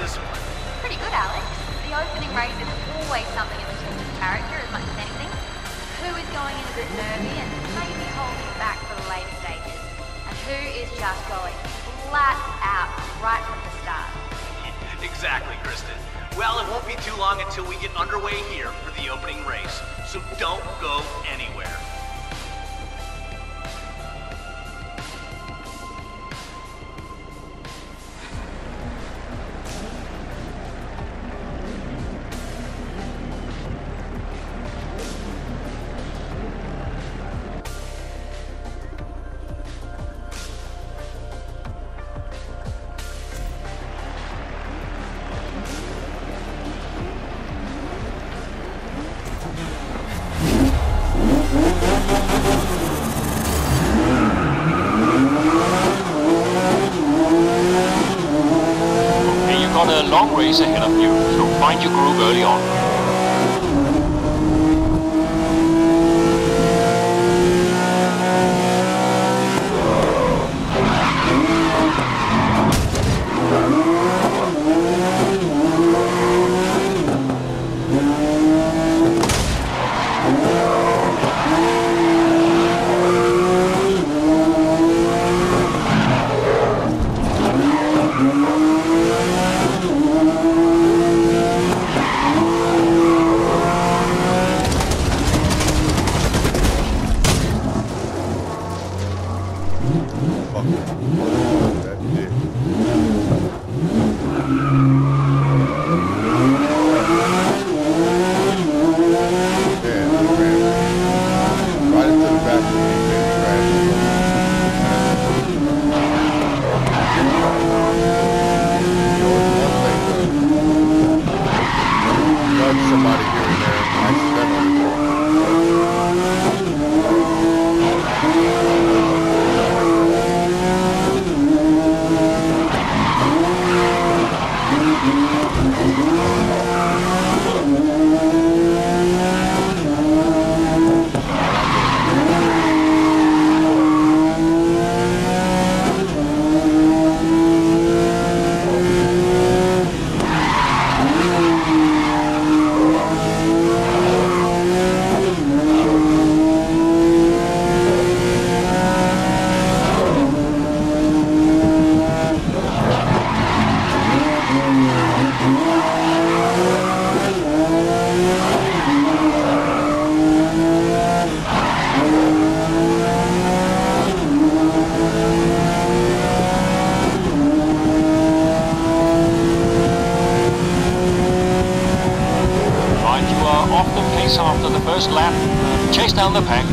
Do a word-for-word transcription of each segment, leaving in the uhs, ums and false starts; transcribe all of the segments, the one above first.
discipline? Pretty good, Alex. The opening race is always something in the test of character as much as anything. Who is going in a bit nervy and maybe holding back for the later stages? And who is just going flat out right from the start? Exactly, Kristen. Well, it won't be too long until we get underway here for the opening race, so don't go anywhere. A long race ahead of you, so find your groove early on. After the first lap, chase down the pack.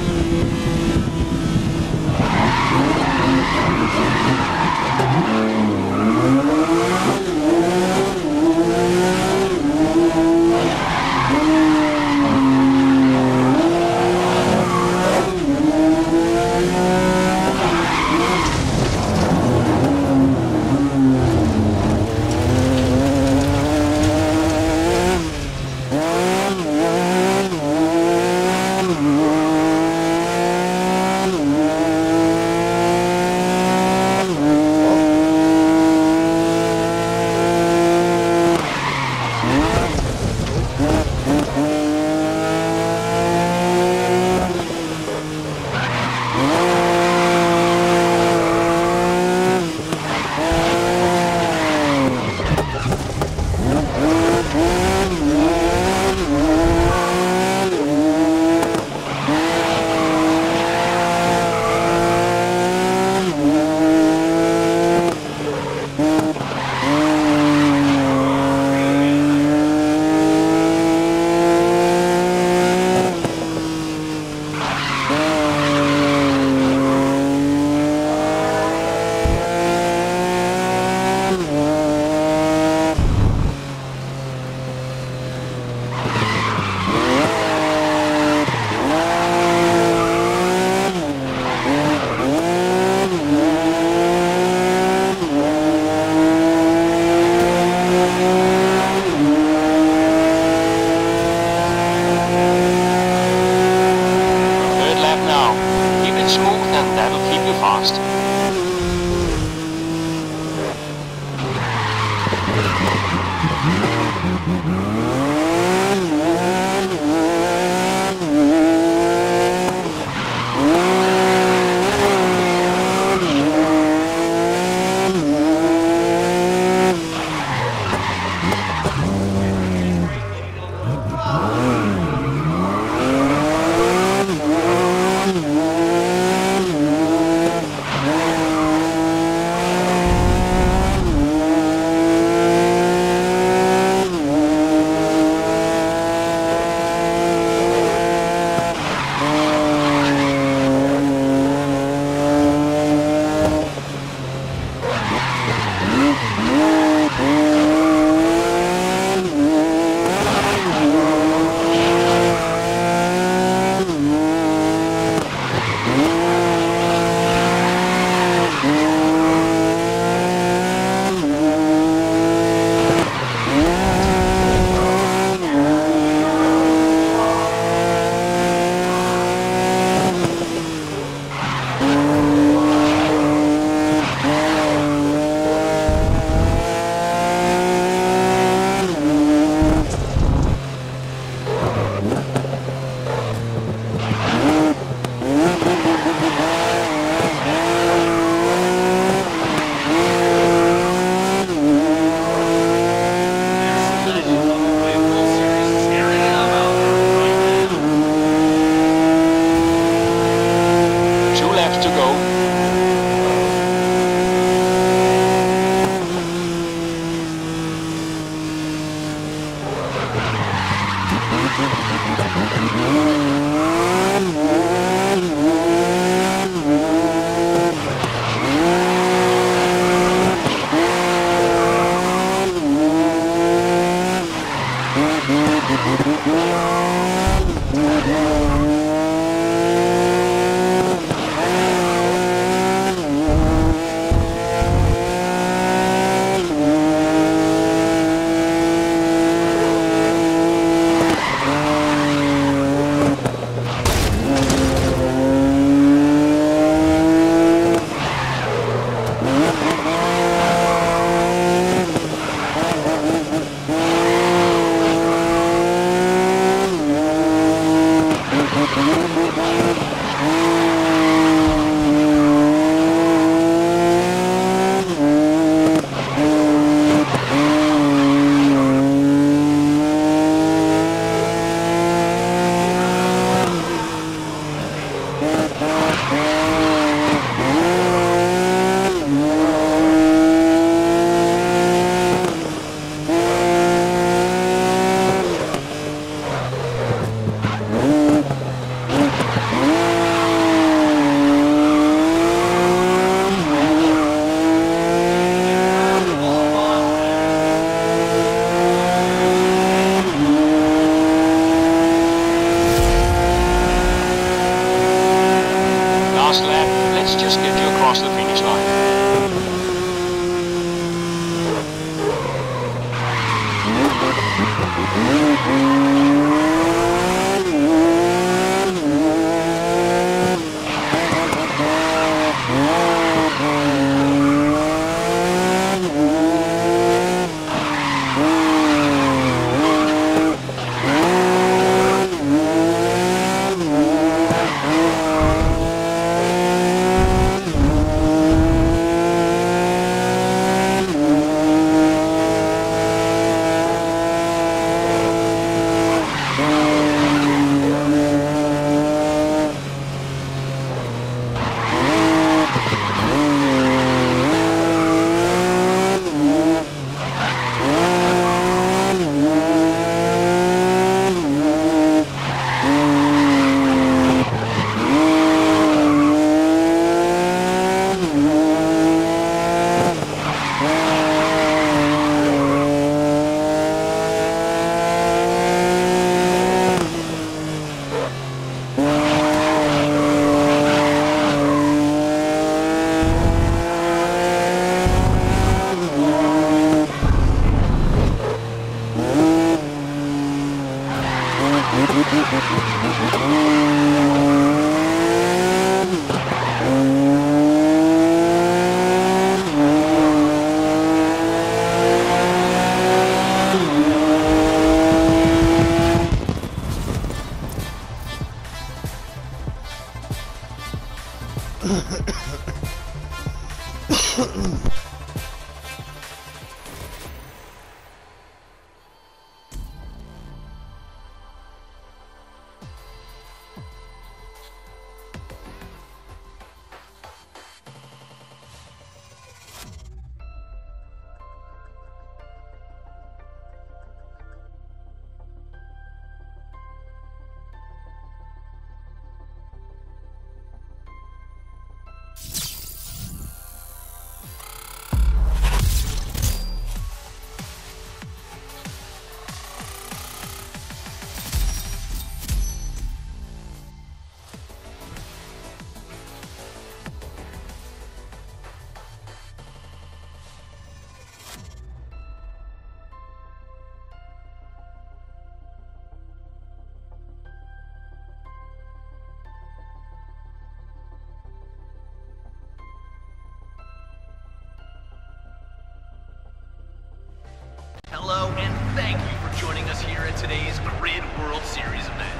joining us here at today's Grid World Series event.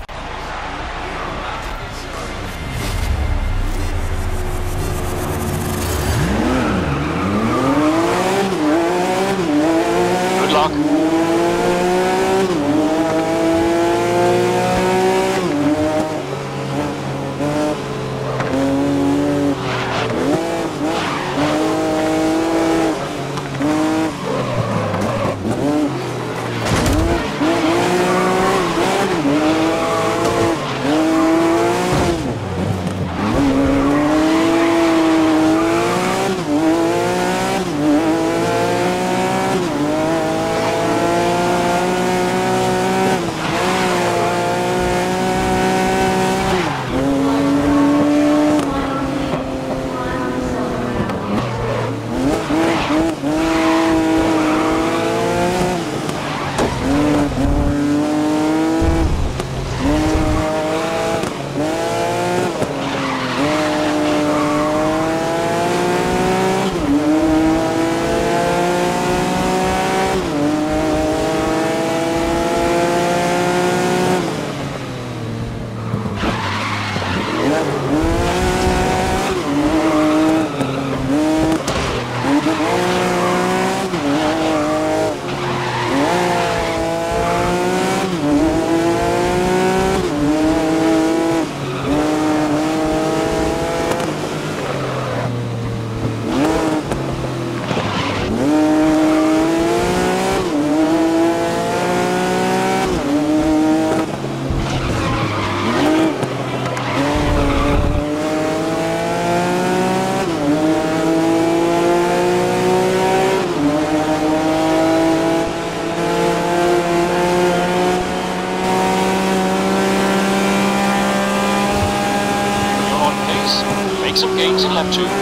Good luck. Make some gains in lap two.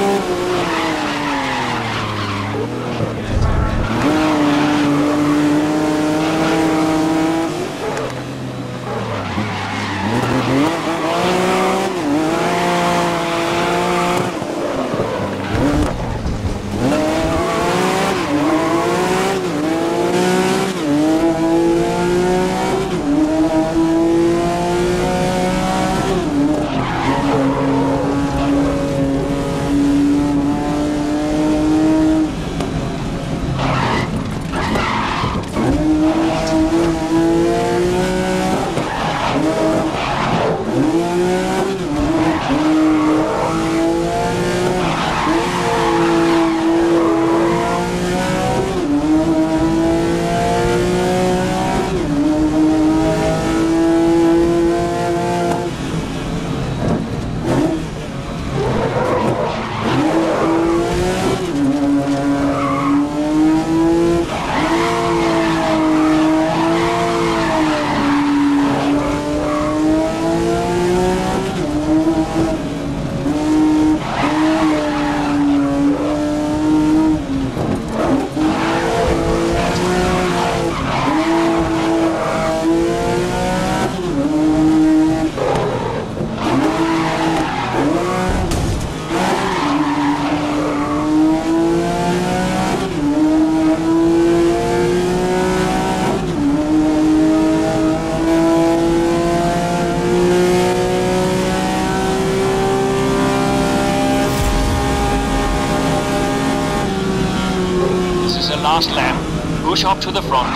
Last lap. Push up to the front.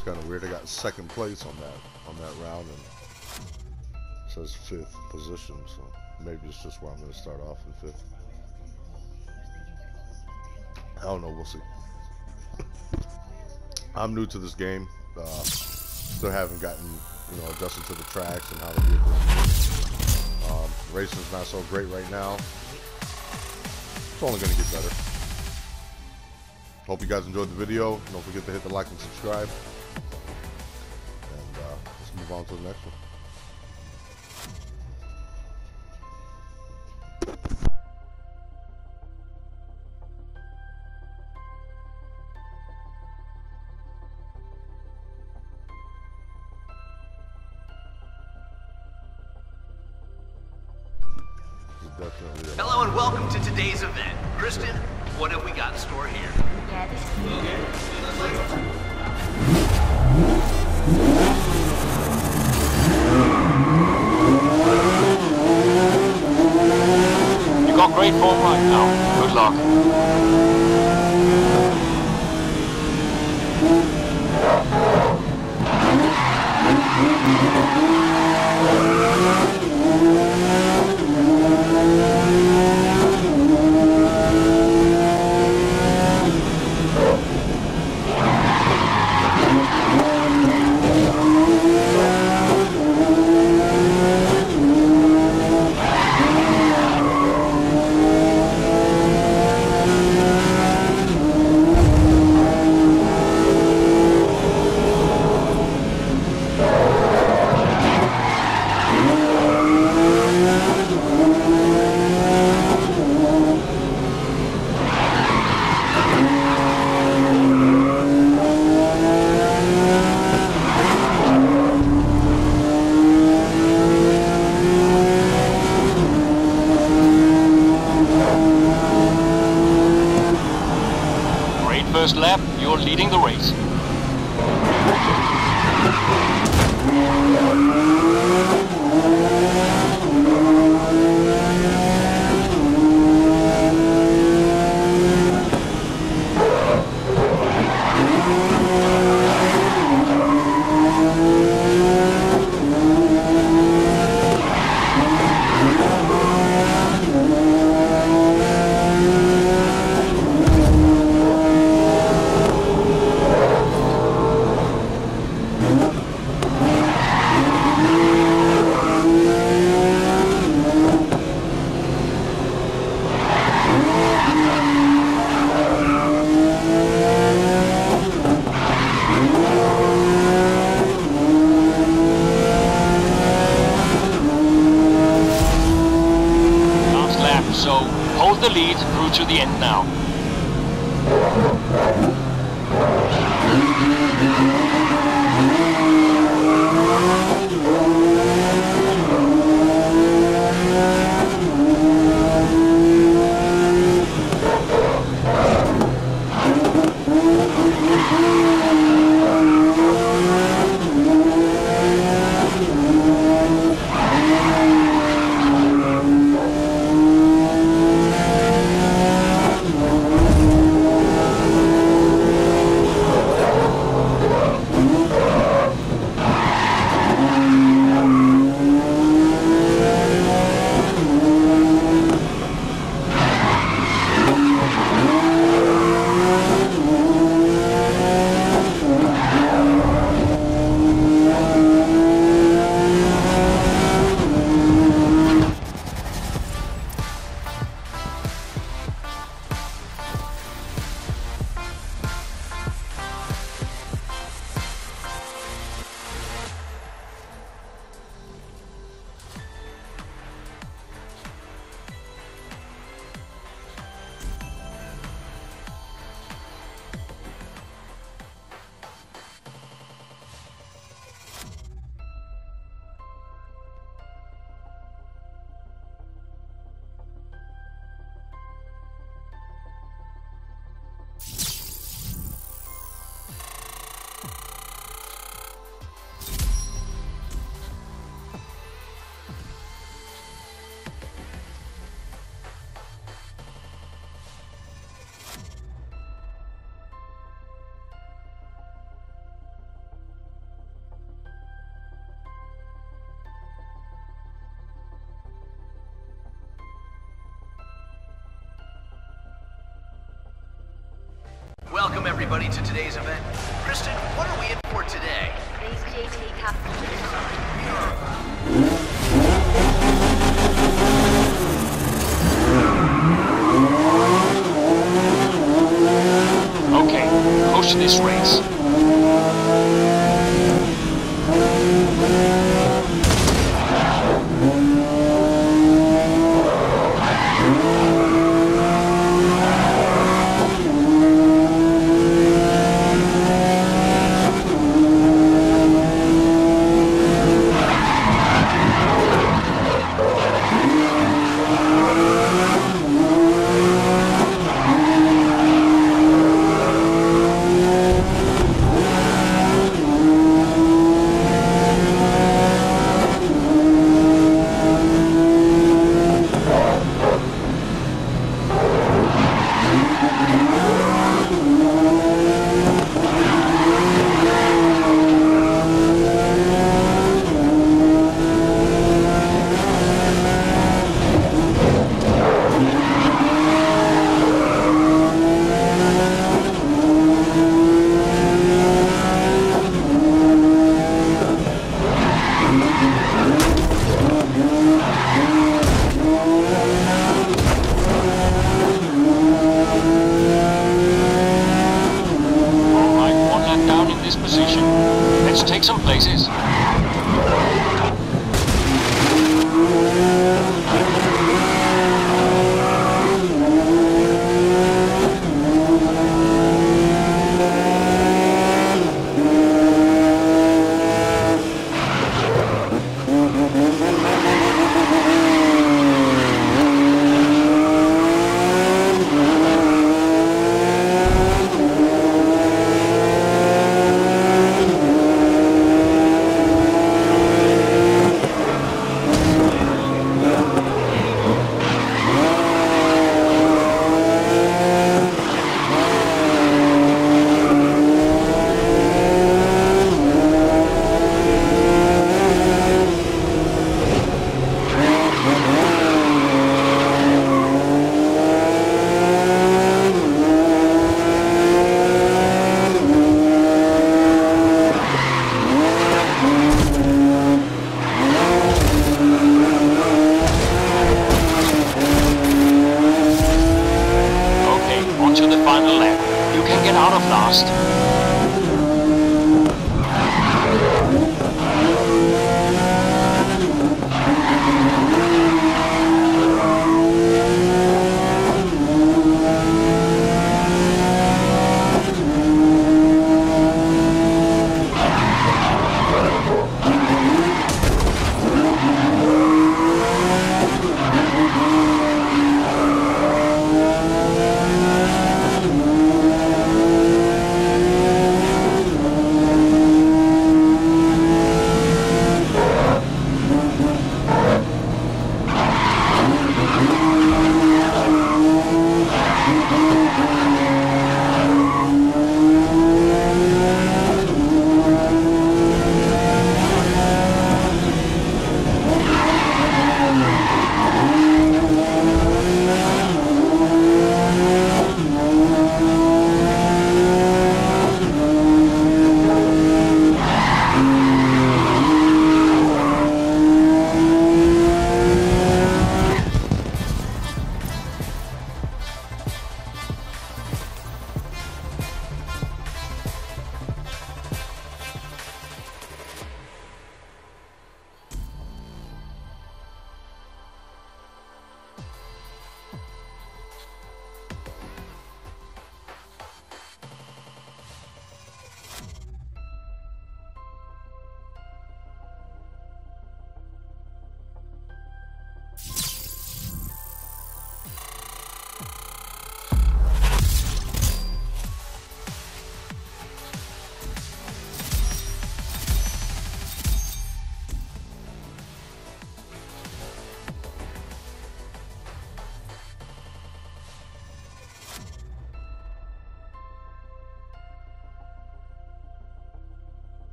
It's kind of weird. I got second place on that on that round, and it says fifth position. So maybe it's just where I'm going to start off in fifth. I don't know. We'll see. I'm new to this game. Uh, still haven't gotten, you know, adjusted to the tracks and how the vehicles. Um, racing's not so great right now. It's only going to get better. Hope you guys enjoyed the video. Don't forget to hit the like and subscribe. And uh, let's move on to the next one. Definitely. Hello and welcome to today's event. Kristen, what have we got in store here? Yeah, this is... You got great form right now. Good luck. First lap, you're leading the race. So hold the lead through to the end now. everybody to today's event. Kristen, what are we in for today? These G T customers. Okay, push this race. Let's take some places. To the final lap. You can get out of last.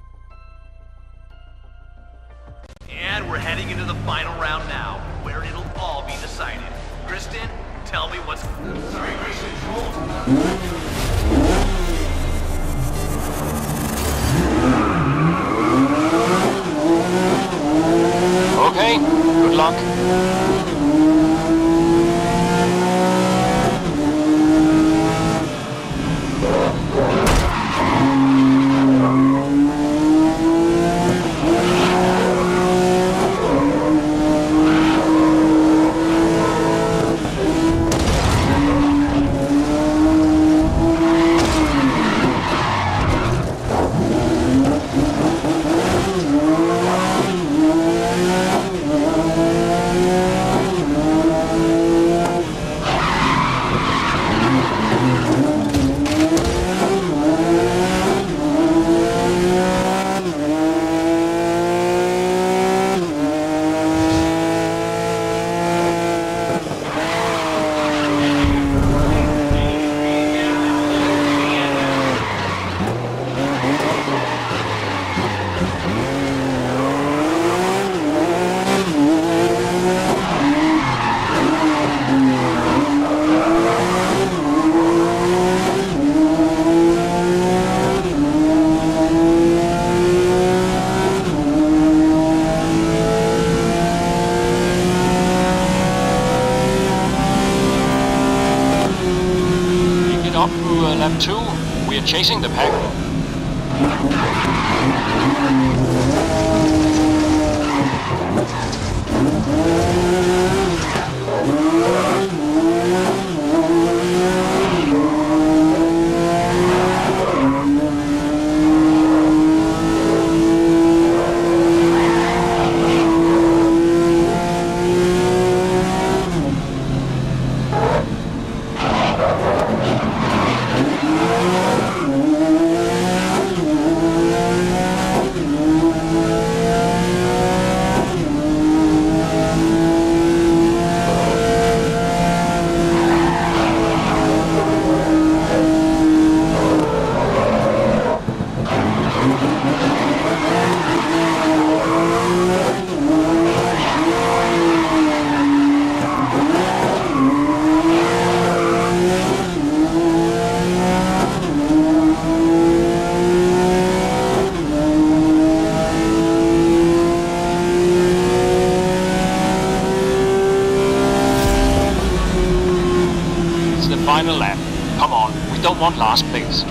And we're heading into the final round now, where it'll Kristen, tell me what's... Sorry, Kristen, hold. Okay, good luck. Up to uh, lap two, we are chasing the pack. Final lap. Come on, we don't want last place.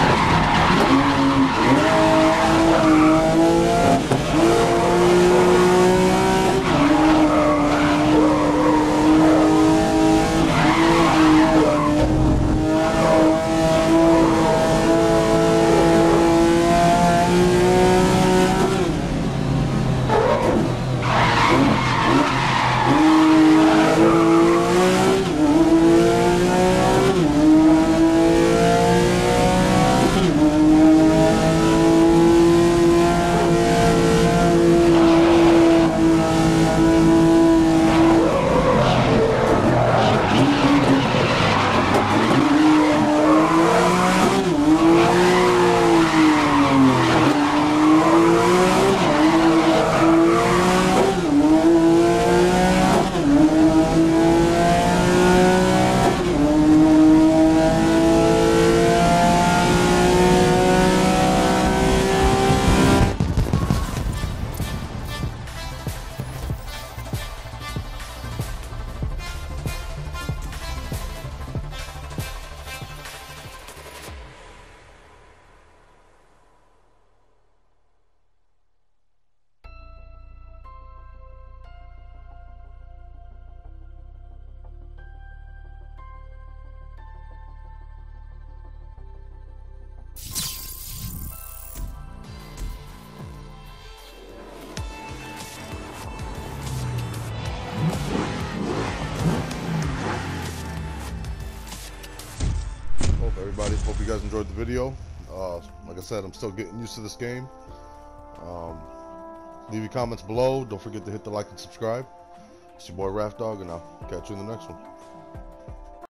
Everybody, hope you guys enjoyed the video. Uh, like I said, I'm still getting used to this game. Um, leave your comments below. Don't forget to hit the like and subscribe. It's your boy Raph Dog, and I'll catch you in the next one.